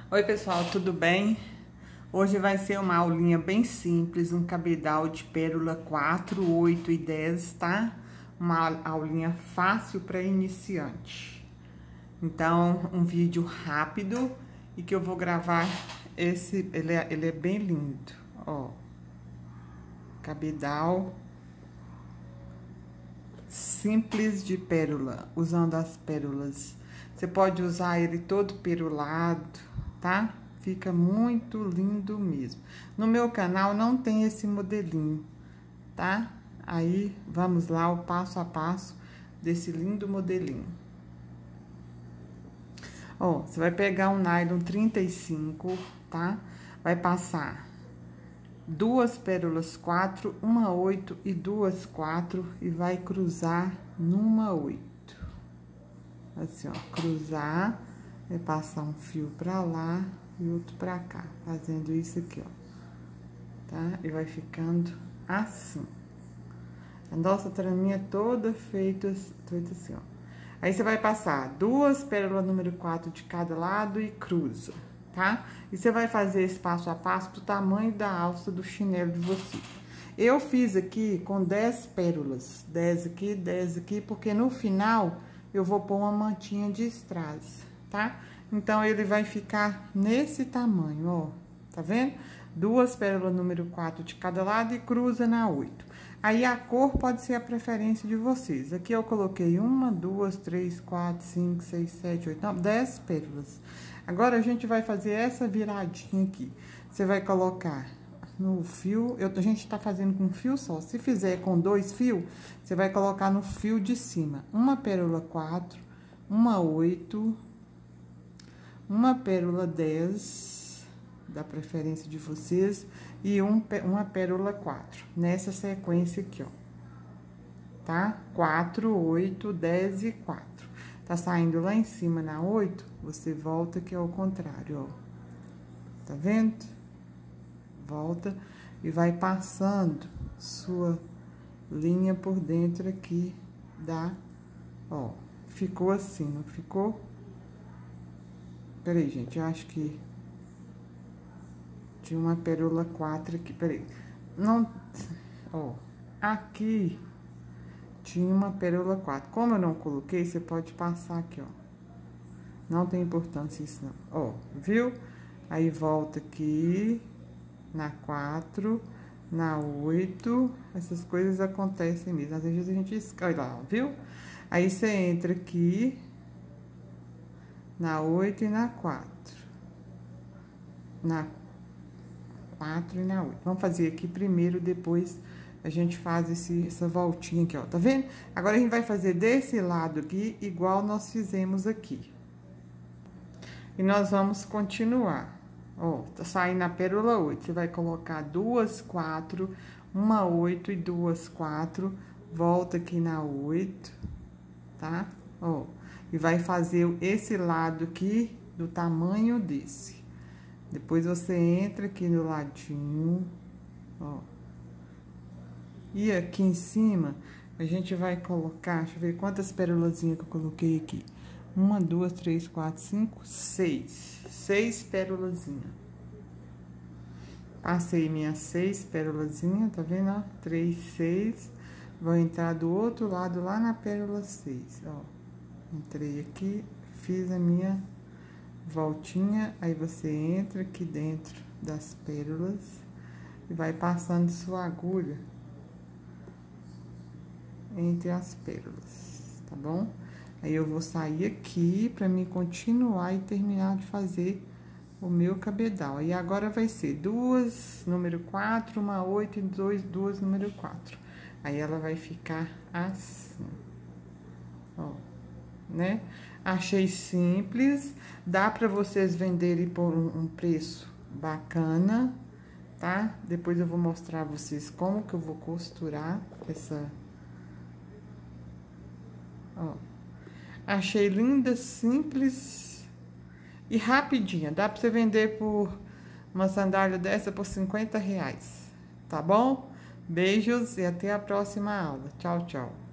Oi pessoal, tudo bem? Hoje vai ser uma aulinha bem simples, um cabedal de pérola 4, 8 e 10, tá? Uma aulinha fácil para iniciante. Então, um vídeo rápido e que eu vou gravar ele é bem lindo, ó. Cabedal simples de pérola, usando as pérolas. Você pode usar ele todo perolado, tá? Fica muito lindo mesmo. No meu canal não tem esse modelinho, tá? Aí, vamos lá, o passo a passo desse lindo modelinho. Ó, você vai pegar um nylon 35, tá? Vai passar duas pérolas 4, uma 8 e duas 4 e vai cruzar numa 8. Assim, ó, cruzar, vai passar um fio pra lá e outro pra cá, fazendo isso aqui, ó, tá? E vai ficando assim. A nossa traminha é toda feita assim, ó. Aí, você vai passar duas pérolas número 4 de cada lado e cruza, tá? E você vai fazer esse passo a passo pro tamanho da alça do chinelo de você. Eu fiz aqui com 10 pérolas, 10 aqui, porque no final eu vou pôr uma mantinha de strass, tá? Então, ele vai ficar nesse tamanho, ó, tá vendo? Duas pérolas número 4 de cada lado e cruza na 8. Aí, a cor pode ser a preferência de vocês. Aqui eu coloquei 1, 2, 3, 4, 5, 6, 7, 8, 9, 10 pérolas. Agora, a gente vai fazer essa viradinha aqui. Você vai colocar no fio, a gente tá fazendo com um fio só. Se fizer com 2 fios, você vai colocar no fio de cima. Uma pérola 4, uma 8, uma pérola 10, da preferência de vocês, e uma pérola 4, nessa sequência aqui, ó. Tá? 4, 8, 10 e 4. Tá saindo lá em cima na 8, você volta aqui ao contrário, ó. Tá vendo? Volta e vai passando sua linha por dentro aqui da, ó, ficou assim, não ficou? Peraí, gente, eu acho que tinha uma pérola 4 aqui, peraí. Não, ó, aqui tinha uma pérola 4. Como eu não coloquei, você pode passar aqui, ó. Não tem importância isso, não. Ó, viu? Aí, volta aqui na 4, na 8, essas coisas acontecem mesmo. Às vezes a gente escolhe lá, viu? Aí, você entra aqui na 8 e na 4. Na 4 e na 8. Vamos fazer aqui primeiro, depois a gente faz essa voltinha aqui, ó. Tá vendo? Agora, a gente vai fazer desse lado aqui, igual nós fizemos aqui. E nós vamos continuar. Ó, tá saindo a pérola 8. Você vai colocar duas 4, uma 8 e duas 4. Volta aqui na 8, tá? Ó, e vai fazer esse lado aqui do tamanho desse. Depois, você entra aqui no ladinho, ó. E aqui em cima, a gente vai colocar, deixa eu ver quantas pérolazinhas que eu coloquei aqui. 1, 2, 3, 4, 5, 6. 6 pérolazinhas. Passei minhas 6 pérolazinhas, tá vendo, ó? 3, 6. Vou entrar do outro lado, lá na pérola 6, ó. Entrei aqui, fiz a minha voltinha, aí você entra aqui dentro das pérolas e vai passando sua agulha entre as pérolas, tá bom? Aí, eu vou sair aqui pra mim continuar e terminar de fazer o meu cabedal. E agora, vai ser duas número 4, uma 8 e duas número 4. Aí, ela vai ficar assim, ó, né? Achei simples, dá pra vocês venderem por um preço bacana, tá? Depois eu vou mostrar a vocês como que eu vou costurar essa, ó. Achei linda, simples e rapidinha. Dá pra você vender por uma sandália dessa por R$50, tá bom? Beijos e até a próxima aula. Tchau, tchau.